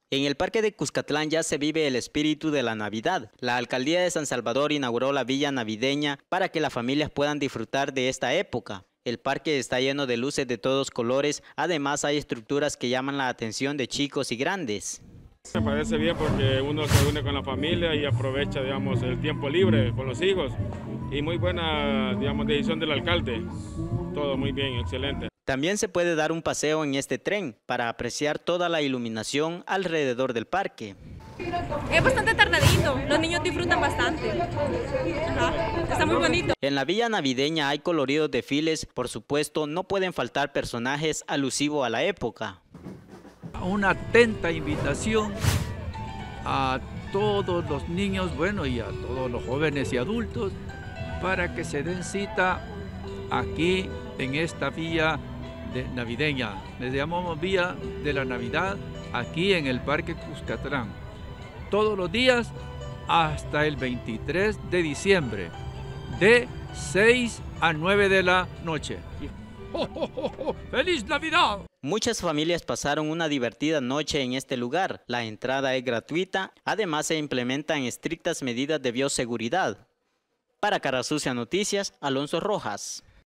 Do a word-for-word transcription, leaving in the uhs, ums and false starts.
En el Parque de Cuscatlán ya se vive el espíritu de la Navidad. La Alcaldía de San Salvador inauguró la Villa Navideña para que las familias puedan disfrutar de esta época. El parque está lleno de luces de todos colores, además hay estructuras que llaman la atención de chicos y grandes. Me parece bien porque uno se une con la familia y aprovecha, digamos, el tiempo libre con los hijos. Y muy buena, digamos, decisión del alcalde. Todo muy bien, excelente. También se puede dar un paseo en este tren para apreciar toda la iluminación alrededor del parque. Es bastante tardadito, los niños disfrutan bastante. Ajá. Está muy bonito. En la Villa Navideña hay coloridos desfiles, por supuesto no pueden faltar personajes alusivos a la época. Una atenta invitación a todos los niños, bueno, y a todos los jóvenes y adultos, para que se den cita aquí en esta Villa de navideña. Les llamamos Villa de la Navidad, aquí en el Parque Cuscatlán. Todos los días hasta el veintitrés de diciembre, de seis a nueve de la noche. ¡Oh, oh, oh, oh! ¡Feliz Navidad! Muchas familias pasaron una divertida noche en este lugar. La entrada es gratuita, además se implementan estrictas medidas de bioseguridad. Para Cara Sucia Noticias, Alonso Rojas.